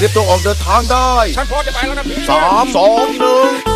เตรียมตัวออกเดินทางได้ฉันพร้อมจะไปแล้วนะพี่ 3 2 1